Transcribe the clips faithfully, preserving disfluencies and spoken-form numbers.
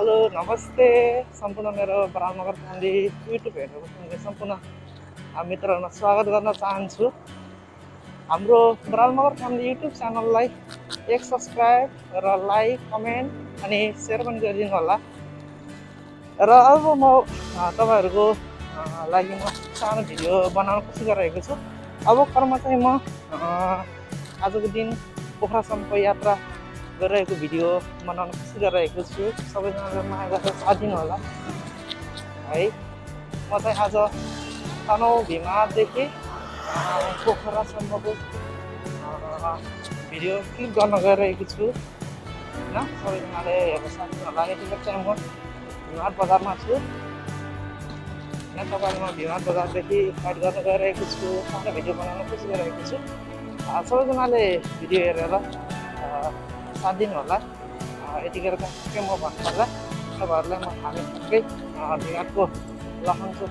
Hello नमस्ते सम्पूर्ण मेरो बराल मगर फ्यामिली युट्युब हेरेर सम्पूर्ण मित्रहरुमा स्वागत गर्न चाहन्छु। हाम्रो बराल मगर फ्यामिली युट्युब च्यानललाई एक सब्स्क्राइब र लाइक कमेन्ट अनि शेयर पनि गरिदिनु होला। र अब म तपाईहरुको लागि म सानो भिडियो बनाउन कोसिस गरिरहेको छु। अब क्रममा चाहिँ म आजको दिन पोखरासम्मको यात्रा गरिरहेको भिडियो बनाउन कोसिस गरिरहेको छु। सबैजनाले माया गरेर साथ दिनु होला है। म चाहिँ आज तनहुँ भिमादेखि पोखरासम्मको भिडियो क्लिप गर्न गइरहेको छु हैन। सबैजनाले हेर्न सक्नु होला। यतिखेर चाहिँ म भिमाट बजारमा छु। यहाँ तपाईहरुमा भिमाट बजारदेखि स्टार्ट गर्न गइरहेको छु। सानो भिडियो बनाउन कोसिस गरिरहेको छु। सबैजनाले भिडियो हेरेर साथ दिनु होला। यतिखेर चाहिँ के म भन्नुपर्दा तपाईहरुलाई म हामी सबै भिमाटको लखनचोक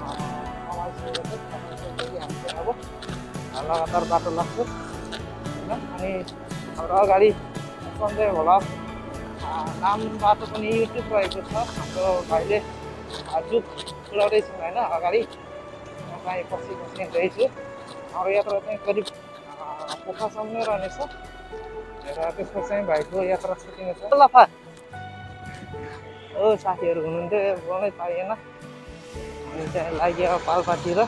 अब लगातार बाटो लाग्छ हैन। अनि हाम्रो अगाडि सञ्जय भ्लग नाम बाटो पनि युट्युब रहेको छ। हाम्रो भाइले जुक पुऱ्याउँदैछ हैन अगाडि। म चाहिँ पछि पछि हिँड्दैछु। हाम्रो यात्रा चाहिँ करिब पोखरासम्म नै रहनेछ र त्यसपछि चाहिँ भाइको यात्रा सुटिङ छ। लफा ओ साथीहरु हुनुहुन्थ्यो बोल्नै पाइएन। अनि चाहिँ लाग्यो पाल्पातिर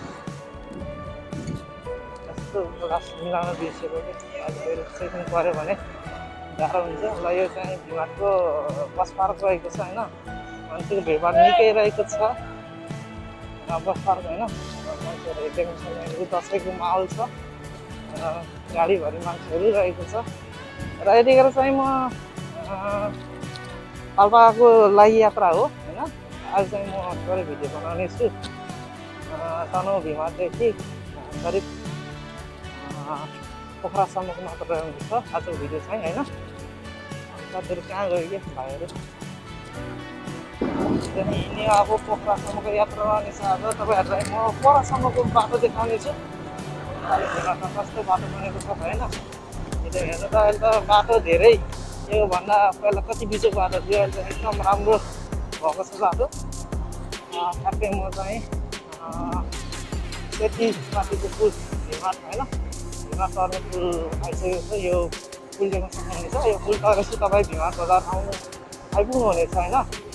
यस्तो क्लास मिलाउन बिर्सेको कि अहिले सेटिङ पर्यो भने गाह्रो हुन्छ। ल यो चाहिँ भिमाटको बस पार्क रहेको छ हैन। मान्छेको भिडभाड निकै रहेको छ बस पार्क हैन। मान्छेहरू एकदमै दसैँको माहौल छ। गाडीभरि मान्छेहरू रहेको छ। र यतिखेर चाहिँ म पाल्पाको लागि यात्रा हो हैन। आज चाहिँ म थोरै भिडियो बनाउने छु। तनहुँ भिमादेखि करिब पोखरासम्मको मात्र रहन्छ आजको भिडियो चाहिँ हैन। साथीहरु कहाँ गयो कि भाइहरु त्यही नि अब पोखरासम्मको यात्रा रहनेछ। आज तपाईहरुलाई म पोखरासम्मको बाटो देखाउने छु। अहिले भिमाटमा कस्तो बाटो बनेको छ हैन। यो हेर्नु त अहिले त बाटो धेरै यो भन्दा पहिला कति बिजोक बाटो थियो। अहिले त एकदम राम्रो भएको छ बाटो। ठ्याक्कै म चाहिँ त्यति माथिको पुल भिमाट हैन भिमाट तर्ने पुल आइसकेको छ। यो पुल देख्न सक्नुहुनेछ। यो पुल तरेपछि तपाईँ भिमाट बजार आउनु आइपुग्नु हुनेछ हैन।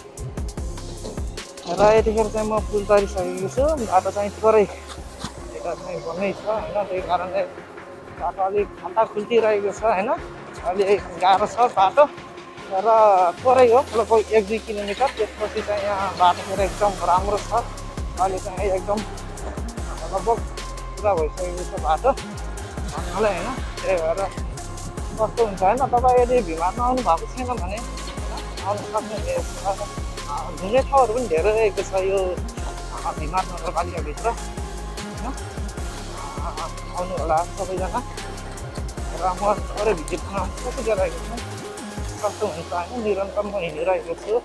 र यतिखेर चाहिँ म पुल तरिसकेको छु। बाटो चाहिँ थोरै यता चाहिँ बन्नै छ हैन। त्यही कारणले बाटो अलिक खाल्टा खुल्टी रहेको छ हैन। अलि गाह्रो छ बाटो र थोरै हो लगभग एक दुई किलोमिटर। त्यसपछि चाहिँ यहाँ बाटो फेरि एकदम राम्रो छ। अहिले चाहिँ एकदम लगभग पुरा भइसकेको छ बाटो भन्नलाई हैन। त्यही भएर कस्तो हुन्छ हैन। तपाईँ यदि भिमाटमा आउनु भएको छैन भने आउनु सक्नुहुनेछ। घुम्ने ठाउँहरू पनि धेरै रहेको छ यो भिमाट नगरपालिकाभित्र हैन। आउनु होला सबैजना। र म थोरै भिडियो बनाउन कोसिस गरिरहेको छु। कस्तो हुन्छ होइन निरन्तर म हिँडिरहेको छु।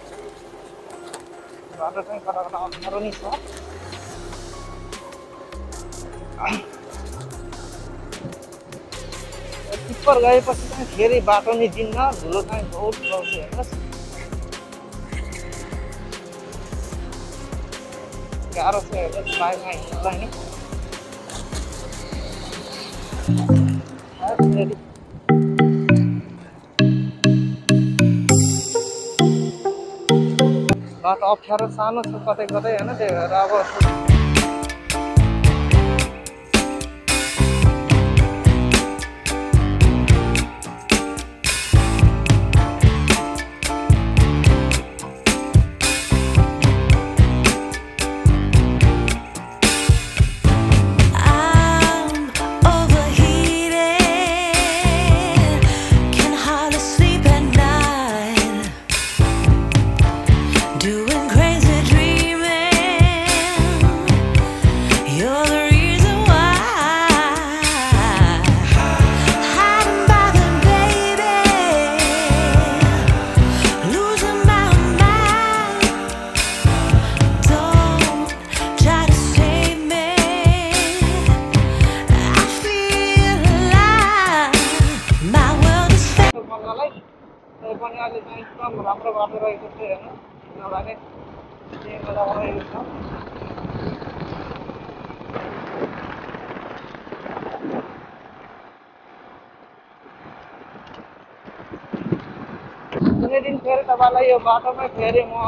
बाटो चाहिँ कता कता अप्ठ्यारो नै छ। टिप्पर गएपछि चाहिँ फेरि बाटो नै दिन्न। धुलो चाहिँ बहुत आउँछ हेर्नुहोस्। गाह्रो छ हेर्नुहोस् बाइकमा हिँड्नलाई नि। बाटो अप्ठ्यारो सानो छ कतै कतै हैन। त्यही भएर अब doing crazy तै पनि अहिले चाहिँ एकदम राम्रो बाटो रहेको छ हेर्नु किनभने त्यही बेलामा रहेको छ कुनै दिन फेरि तपाईँलाई यो बाटोमै फेरि म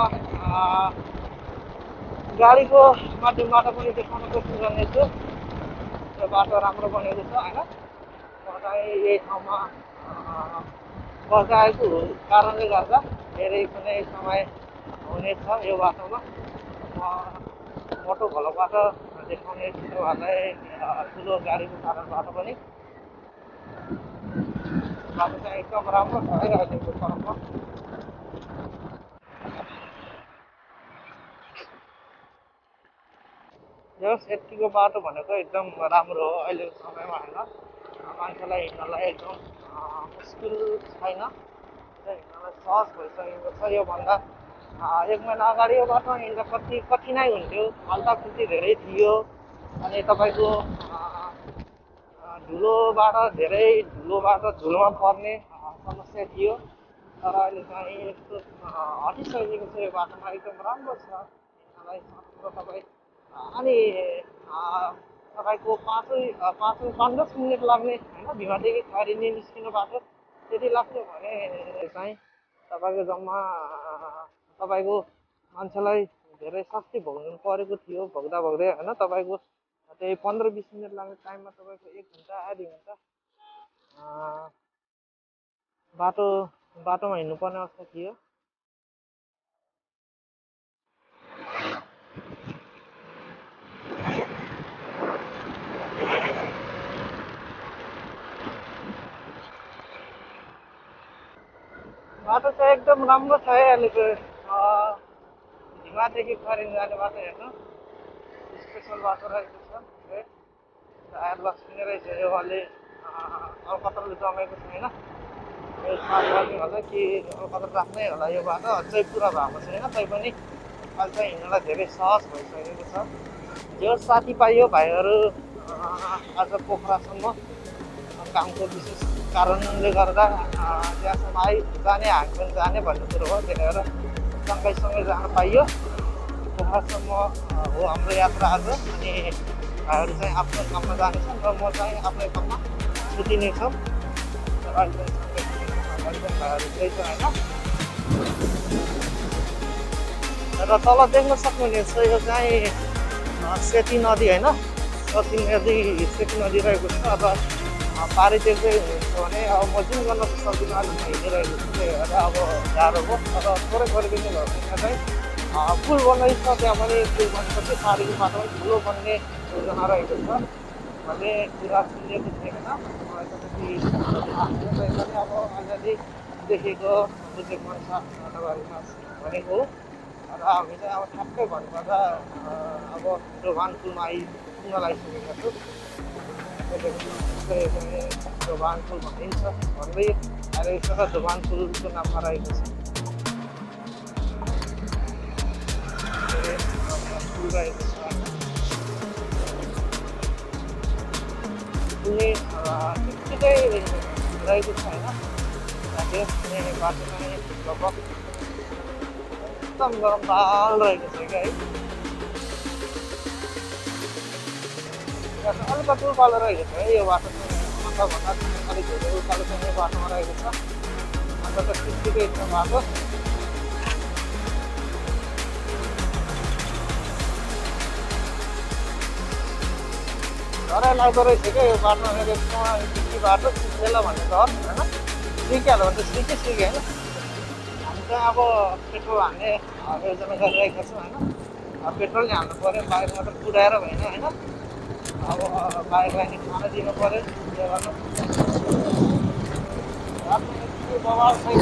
गाडीको माध्यमबाट पनि देखाउन कोसिस गर्नेछु यो बाटो राम्रो बनेको छ होइन म चाहिँ यही ठाउँमा बसाएको कारणले गर्दा धेरै कुनै समय हुनेछ यो बाटोमा म मोटो भलोबाट देखाउने तपाईँहरूलाई ठुलो गाडीको कारणबाट पनि बाटो चाहिँ एकदम राम्रो छ है अहिलेको ठाउँमा यस यतिको बाटो भनेको एकदम राम्रो हो अहिलेको समयमा होइन मान्छेलाई हिँड्नलाई एकदम मुस्किल छैन हिँड्नलाई सहज भइसकेको छ योभन्दा एक महिना अगाडि यो बाटोमा हिँड्दा कति कठिनाइ हुन्थ्यो खाल्टाखुल्टी धेरै थियो अनि तपाईँको धुलोबाट धेरै धुलोबाट धुलोमा पर्ने समस्या थियो तर अहिले चाहिँ यस्तो हटिसकेको छ यो बाटोमा एकदम राम्रो छ हिँड्नलाई सजिलो तपाईँ अनि तपाईँको पाँचै पाँचै पाँच दस मिनट लाग्ने होइन भिमादेखि खैरेनी निस्किनु बाटो त्यति लाग्थ्यो भने चाहिँ तपाईँको जम्मा तपाईँको मान्छेलाई धेरै शास्ति भोग्नु परेको थियो भोग्दा भोग्दै होइन तपाईँको त्यही पन्ध्र बिस मिनट लाग्ने टाइममा तपाईँको एक घन्टा आधी घन्टा बाटो बाटोमा हिँड्नुपर्ने अवस्था थियो बाटो चाहिँ एकदम राम्रो छ है अहिलेको ढिमादेखि खैरेनी जाने बाटो हेर्नु स्पेसल बाटो रहेको छ टायर लस्किने रहेछ यो अलि अलकत्रले जमेको छैन यो साफ गर्ने होला कि अलकत्र राख्नै होला यो बाटो अझै पुरा भएको छैन तैपनि अहिले चाहिँ हिँड्नलाई धेरै सहज भइसकेको छ जो साथी पाइयो भाइहरू आज पोखरासम्म कामको विशेष कारणले गर्दा त्यहाँसम्म आइ जाने हामी पनि जाने भन्ने कुरो हो त्यही भएर सँगैसँगै जान पाइयो पोखरासम्म हो हाम्रो यात्रा आज अनि भाइहरू चाहिँ आफ्नो काममा जानेछन् र म चाहिँ आफ्नै काममा छुट्टिनेछौँ र अहिले भाइहरू त्यही छ होइन र तल देख्न सक्नुहुनेछ यो चाहिँ सेती नदी होइन सेती नदी सेती नदी रहेको छ र पारि देख्दै हुनुहुन्छ भने अब म जुन गर्न सक्दिनँ अलिक हिँडिरहेको छु त्यही भएर अब गाह्रो हो तर थोरै गरिदिनु भयो भने चाहिँ पुल बन्दैछ त्यहाँ पनि पुल बनेपछि पारिको बाटो पनि ठुलो बन्ने योजना रहेको छ भन्ने कुरा सुनिएको छैन मलाई त्यति पनि अब अलिअलि देखेको बुझेको अनुसार तपाईँहरूमा भनेको हो र हामी चाहिँ अब ठ्याक्कै भन्नुपर्दा अब जोभान पुलमा आइपुग्न लागिसकेका छौँ जोभान पुल भनिन्छ भन्दै आइरहेको छ र जोभान पुलको नाममा रहेको छ पुल रहेको छ पुल्ने त्यत्तिकै रहेको छ होइन बाटो चाहिँ लगभग एकदम गरम ताल रहेको छ क्या है अलिकति उकालो रहेको छ है यो बाटो चाहिँ अन्त भन्दा अलिक धेरै उकालो चाहिँ यो बाटोमा रहेको छ अन्त त त्यत्तिकै छ बाटो डरै लाग्दो रहेछ क्या यो बाटोमा मेरो सिक्की बाटो सिक्केला भन्ने डर होइन सिकिहाल्यो भने त सिके सिके होइन हामी चाहिँ अब पेट्रोल हान्ने योजना गरिरहेका छौँ होइन पेट्रोल नै हाल्नु पऱ्यो बाइकमा त कुदाएर भएन होइन अब बाइकलाई नि खाना दिनु पऱ्यो त्यो गर्नु बवाल छैन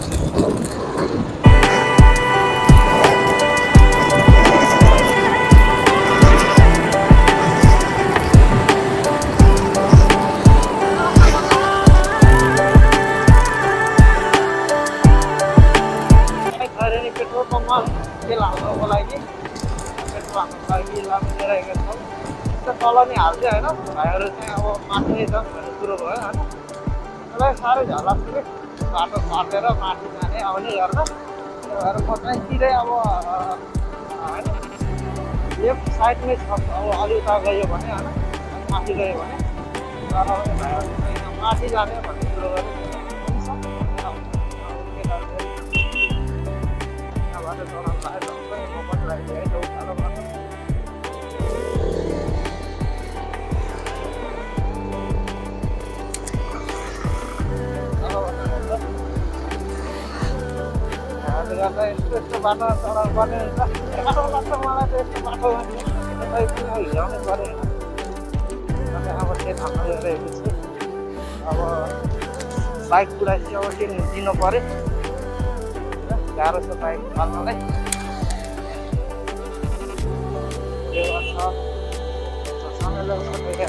पेट्रोल पम्पमा तेल हाल्नुको लागि पेट्रोल हाल्नुको लागि लागिरहेका छौँ तल नि हाल्छ होइन भाइहरू चाहिँ अब माथि नै छन् भन्ने कुरो भयो होइन हामीलाई साह्रै झ्याल लाग्छ कि बाटो फर्केर माथि जाने आउने गर्न। त्यही भएर म चाहिँ सिधै अब होइन लेफ्ट साइडमै छ अब अलि उता गयो भने होइन माथि गयो भने तर माथि जाने भन्ने कुरो गरेँ यहाँबाट चलाउनु लाग्यो म पनि लगाइदिएँ है उकालो बाटो। गर्दा यस्तो यस्तो बाटो चलाउनु पर्ने हुन्छ गाह्रो लाग्छ मलाई त यस्तो बाटोमा किन हिँडाउनु पऱ्यो अनि अब त्यही ठाउँमा गइरहेको छु। अब बाइक कुदाएपछि अब के दिनु पऱ्यो गाह्रो छ बाइक चलाउनलाई। त्यो गर्छ समय लाग्छ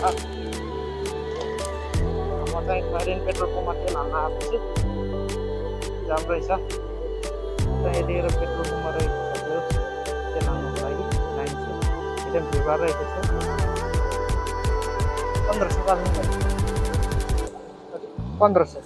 म चाहिँ खैरेन पेट्रोल पम्पमा तेल हाल्न आएको छु। राम्रो छ यतिखेर पेट्रोल पम्पमा रहेको छ त्यो तेल हाल्नुको लागि लाइन छु एकदम भिड रहेको छ। पन्ध्र सय पाल्नु पन्ध्र सय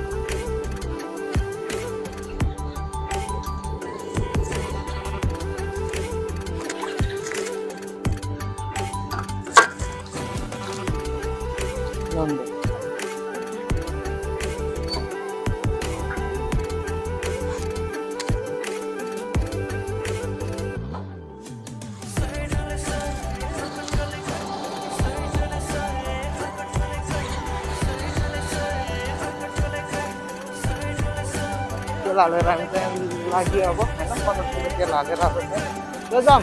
तेल हालेर हामी चाहिँ लाग्यो अब होइन पन्ध्र सय तेल हालेर अब चाहिँ जाम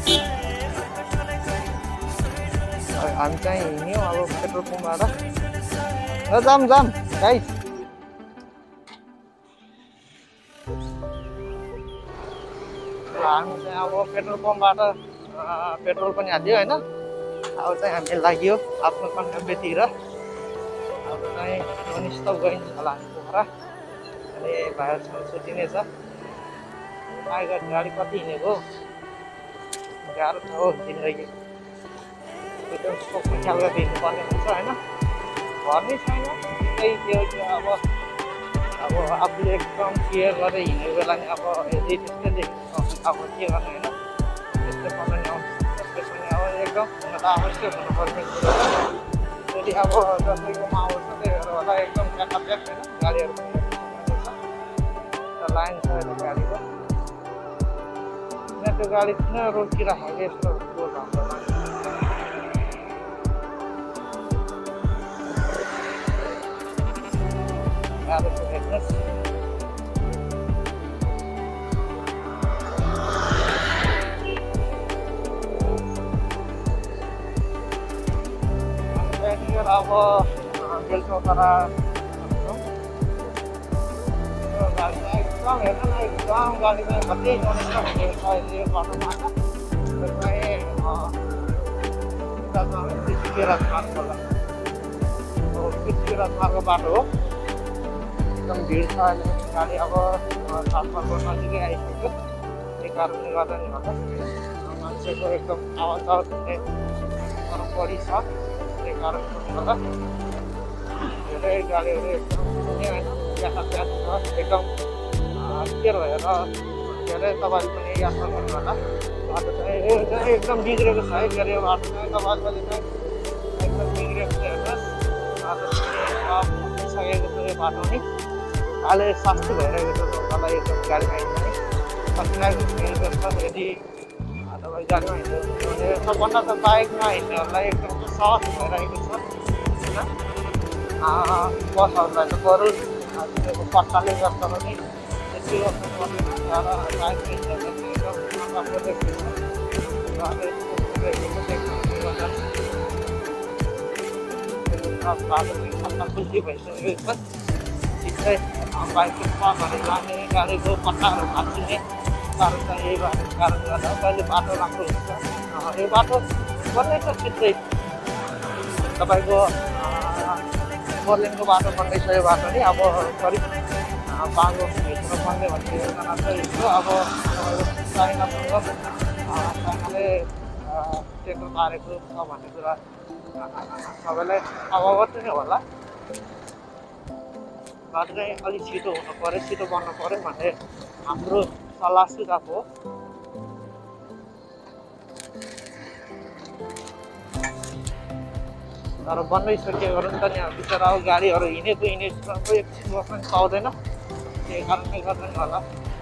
हामी चाहिँ हिँड्यौँ अब पेट्रोल पम्पबाट जाम जाम गाइस। हामी चाहिँ अब पेट्रोल पम्पबाट पेट्रोल पनि हाल्यो होइन अब चाहिँ हामी लाग्यो आफ्नो गन्तव्यतिर। अब चाहिँ ननस्टप गइन्छ होला हामी पोखरा अनि भाइहरूसँग छुट्टिनेछ। टाइगर गाडी कति हिँडेको गाह्रो छ हो जिन्दगी एकदम सोच्ने ख्याल गरेर हिँड्नुपर्ने हुन्छ होइन भन्ने छैन त्यही त्यो अब अब आफूले एकदम केयर गरेर हिँडेको बेला नि अब यदि त्यस्तै देख्नु अब के गर्ने होइन त्यस्तै पर्ने नि आउँछ त्यस्तै पनि अब एकदम हुन त आवश्यक हुनुपर्ने कुरो हो। यदि अब जसैकोमा आउँछ त्यही भएर होला एकदम ट्याकाट्याक होइन गाडीहरू पनि लाइन छ अहिले गाडीको यहाँ त्यो गाडी किन रोकिराखेको यस्तो रोड हाम्रो गाह्रो छ हेर्नुहोस्। अब बेलचौतारा गाडी एकदम हेर्नु न एकदम गाडी चाहिँ कति ननस्टप हिँडेको छ अहिले बाटोमा चाहिँ राजमार्गको राजमार्गको बाटो हो एकदम भिड छ अहिले गाडी अब राजमार्गको नजिकै आइसक्यो त्यही कारणले गर्दा नि होला मान्छेको एकदम आवाजावत हुने बढी छ त्यही कारणले गर्दा धेरै गाडीहरू एकदम हुने होइन यातायात छ एकदम क्लियर भएर के अरे तपाईँले पनि यात्रा गर्नु होला। बाटो चाहिँ एकदम बिग्रेको छ है के अरे बाटो चाहिँ तपाईँले चाहिँ एकदम बिग्रेको छ हेर्नुहोस् बाटो फुटिसकेको छ यो बाटो नि अहिले शास्ति भइरहेको छ तपाईँलाई एकदम गाडीमा हिँड्ने कतिलाई हिँड्नुपर्छ यदि तपाईँ गाडीमा हिँड्नु भने सबभन्दा त बाइकमा हिँड्नेहरूलाई एकदम सहज भइरहेको छ होइन बसहरूलाई त बरु त्यो पत्ताले गर्दा पनि त्यति गर्नुपर्ने तर बाइकमा हिँड्दाखेरि एकदम राम्रो देखिन्छ बाटो चाहिँ पत्ता खुल्ती भइसकेको छ ठिकै बाइकको पटहरू लाने गाडीको पत्ताहरू भाँचिने कारण चाहिँ यही बाटो कारण गर्दा कहिले बाटो राम्रो हुन्छ यो बाटो बन्दैछ छिट्टै तपाईँको फोरलेनको बाटो बन्दैछ यो बाटो नि अब करिब बाह्र वर्षभित्र बन्ने भन्ने योजना चाहिँ छ। अब चाइनासँग चाइनाले टेन्डर मारेको छ भन्ने कुरा सबैलाई अवगत नै होला। बाटो चाहिँ अलिक छिटो हुनु पऱ्यो, छिटो बन्नु पऱ्यो भन्ने हाम्रो सल्लाह सुझाव हो। तर बन्नै सकिएको नि त नि अब बिचरा अब गाडीहरू हिँडेको हिँडेको एकछिन बस्न पनि पाउँदैन, त्यही कारणले गर्दा नि होला।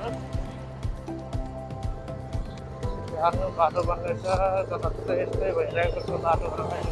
आफ्नो बाटो बन्दैछ, जताततै यस्तै भइरहेको छ बाटोहरू होइन।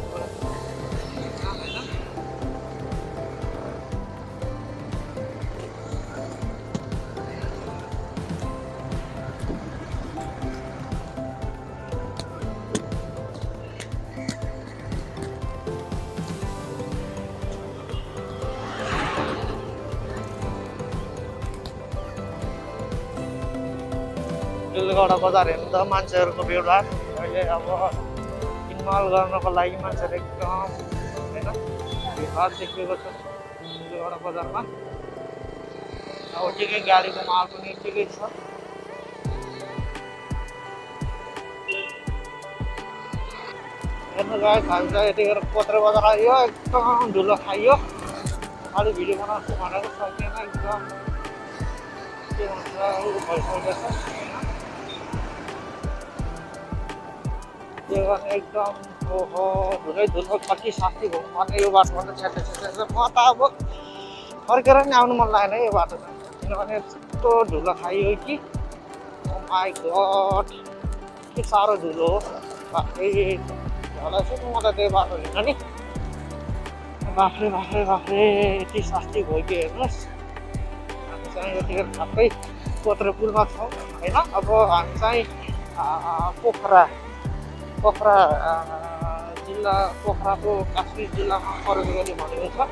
बेलगौडा बजार हेर्नु त मान्छेहरूको भिडभाड अहिले अब किनमेल गर्नको लागि मान्छेहरू एकदम होइन भिडभाड देखिएको छ बेलगौडा बजारमा। अब ठिकै गाडीको माल पनि ठिकै छ। हेर्नु गयो खान्छ यतिखेर पत्रे बजार आयो, एकदम धुलो खाइयो। अलि भिडियो बनाउँछु भनेको सकिएन, एकदम के भन्छ भइसकेको छ। त्यो गर्ने एकदम ओहो धुलै धुलो कति शास्ति भउँ भने यो बाटोबाट छ्याटे छ्याटे म त अब फर्केर नि आउनु मन लागेन यो बाटो त, किनभने यस्तो धुलो खाइयो कि ओ माई गड के साह्रो धुलो हो। बाफ्रे होला छु म त त्यो बाटो हिँड्न नि, बाफ्रे बाफ्रे बाफ्रे यति शास्ति भयो कि हेर्नुहोस्। हामी चाहिँ यतिखेर ठ्याक्कै पोत्रे पुलमा छौँ होइन। अब हामी चाहिँ पोखरा पोखरा जिल्ला पोखराको कास्की जिल्लामा प्रवेश गर्ने भनेको छ।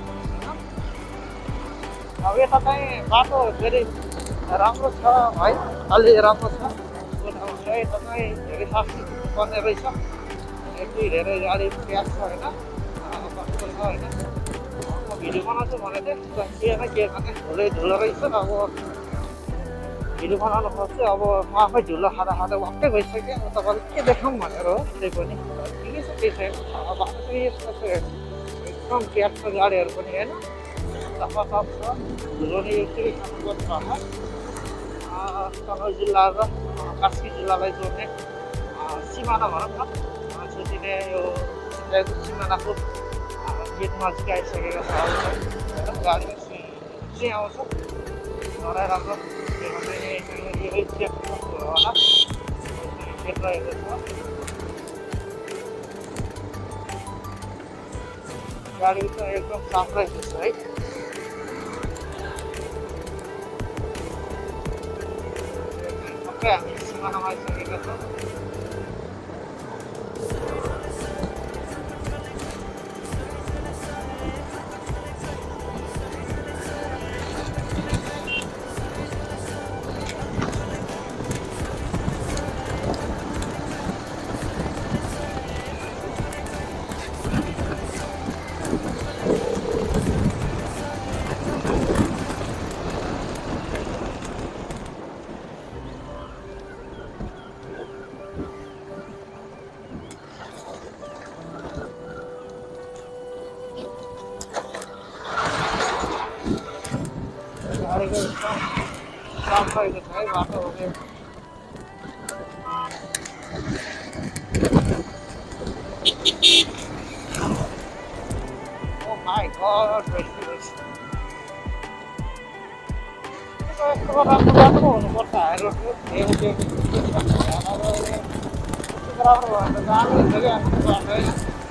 अब यता चाहिँ बाटो धेरै राम्रो छ है, अलि राम्रो छ। यता चाहिँ धेरै शास्ति पर्ने रहेछ, यति धेरै गाडी प्याज छ होइन, कस्तो छ होइन। म भिडियो बनाउँछु भने चाहिँ के न के गर्ने धुलै धुलो रहेछ। अब भिडियो बनाउनु खोज्छु, अब म आफै झुलो खाँदा खाँदा वाक्कै भइसक्यो। अब तपाईँले के देखाउँ भनेर हो, त्यही पनि ठिकै छ केही छैन। अब बाटो चाहिँ यस्तो छ एकदम प्याज छ गाडीहरू पनि होइन, सफा सफ छ। धुलो नै एकचोटि खानुपर्छ होला। तनहुँ जिल्ला र कास्की जिल्लालाई जोड्ने सिमाना भनौँ न, छुट्टिने यो सिमानाको गेट नजिक आइसकेको छ। होइन गाडी चाहिँ आउँछ मलाई राम्रो यही देख्नु होला देखिरहेको छ। गाडी चाहिँ एकदम साफ रहेको छ है। पक्कै हामी सिमानामा आइसकेका छौँ। गाडीको एकदम साफ रहेको छ है बाटो भने। ओ माई गड यस्तो राम्रो बाटो पो हुनुपर्छ हाई रोडको। राम्रो भयो भने त जानु हुन्छ कि आफ्नो बाटो होइन।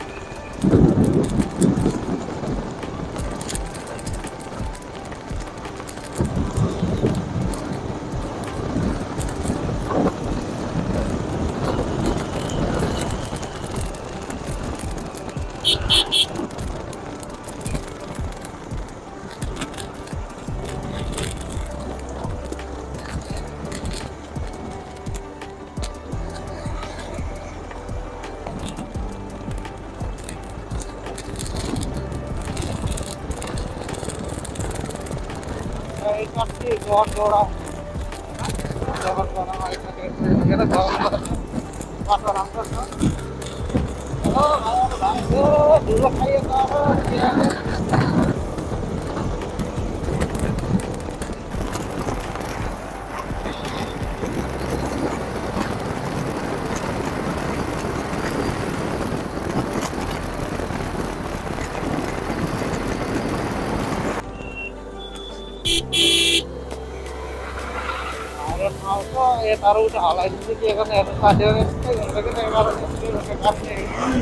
कति गडगोडा जगतगढामा आइसकेको छ। बाटो राम्रो छ। धुलो खाइएको Iron House ya taruh udah halain itu dia kan ya stadion itu yang lagi kayak kalau itu kayak kasih.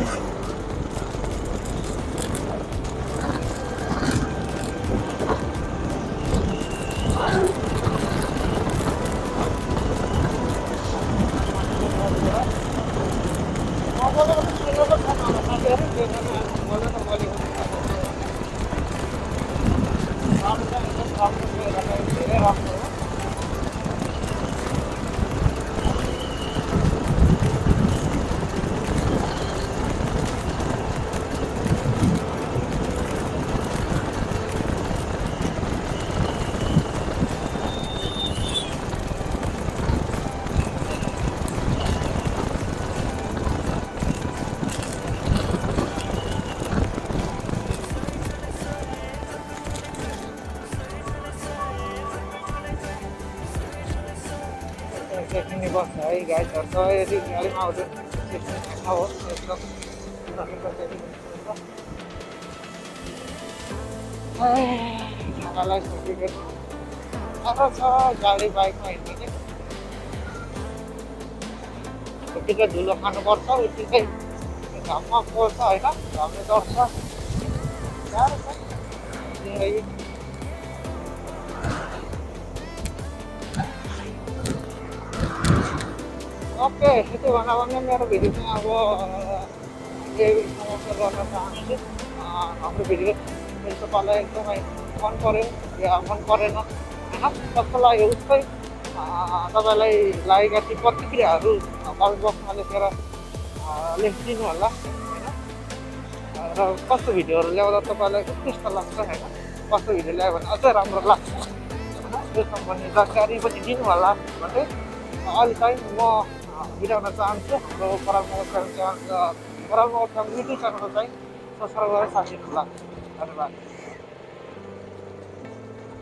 Ini bos, hai guys, so ini kali mau tuh, mau, itu, tapi terjadi. Hai, kalau sedikit, apa so kali baik main ini. Ketika dulu kan korsa itu kan, gampang korsa, ya kan, gampang korsa. Ya, kan, ini. Oke, itu warna-warna merah videonya aku ये समोसा करना चाहन्छु हाम्रो video मैले तपाईँलाई एकदमै मन पर्यो या मन परेन होइन कस्तो लाग्यो उसकै तपाईँलाई लागेका ती प्रतिक्रियाहरू कमेन्ट बक्समा लेखेर लेखिदिनु होला होइन र कस्तो भिडियोहरू ल्याउँदा तपाईँलाई कस्तो लाग्छ होइन कस्तो भिडियो ल्यायो भने अझै राम्रो लाग्छ होइन त्यो सम्बन्धी जानकारी पनि दिनु होला भन्दै अहिले चाहिँ म बिताउन चाहन्छु हाम्रो परामर्श परामर्श युट्युब च्यानल चाहिँ सब्सक्राइब गरेर साथी होला धन्यवाद।